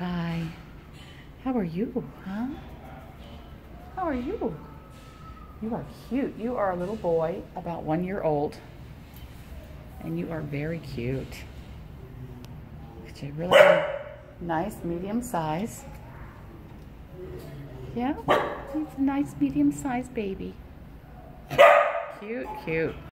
pie. How are you, huh? How are you? You are cute. You are a little boy, about 1 year old. And you are very cute. It's a really nice medium size. Yeah, he's a nice medium sized baby. Cute, cute.